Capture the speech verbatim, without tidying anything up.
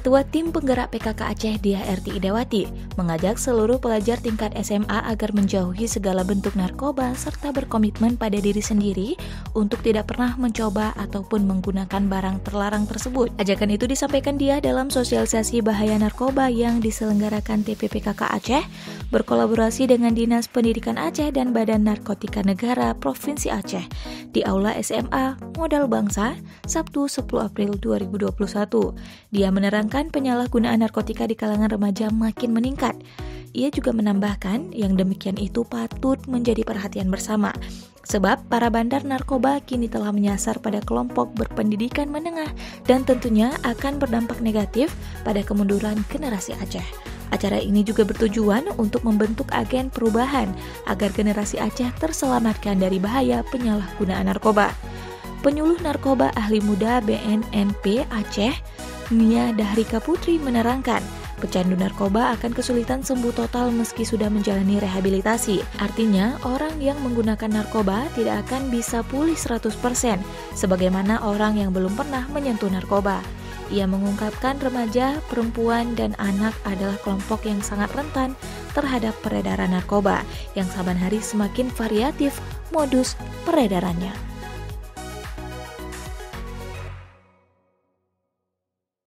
Ketua Tim Penggerak P K K Aceh Diah Erti Idawati mengajak seluruh pelajar tingkat S M A agar menjauhi segala bentuk narkoba serta berkomitmen pada diri sendiri untuk tidak pernah mencoba ataupun menggunakan barang terlarang tersebut. Ajakan itu disampaikan Diah dalam sosialisasi bahaya narkoba yang diselenggarakan T P P K K Aceh berkolaborasi dengan Dinas Pendidikan Aceh dan Badan Narkotika Negara Provinsi Aceh di Aula S M A Modal Bangsa, Sabtu sepuluh April dua ribu dua puluh satu. Dia menerangkan penyalahgunaan narkotika di kalangan remaja makin meningkat. Ia juga menambahkan yang demikian itu patut menjadi perhatian bersama, sebab para bandar narkoba kini telah menyasar pada kelompok berpendidikan menengah dan tentunya akan berdampak negatif pada kemunduran generasi Aceh. Acara ini juga bertujuan untuk membentuk agen perubahan agar generasi Aceh terselamatkan dari bahaya penyalahgunaan narkoba. Penyuluh narkoba ahli muda B N N P Aceh, Nia Dahrika Putri menerangkan, pecandu narkoba akan kesulitan sembuh total meski sudah menjalani rehabilitasi. Artinya, orang yang menggunakan narkoba tidak akan bisa pulih seratus persen, sebagaimana orang yang belum pernah menyentuh narkoba. Ia mengungkapkan remaja, perempuan, dan anak adalah kelompok yang sangat rentan terhadap peredaran narkoba, yang saban hari semakin variatif modus peredarannya.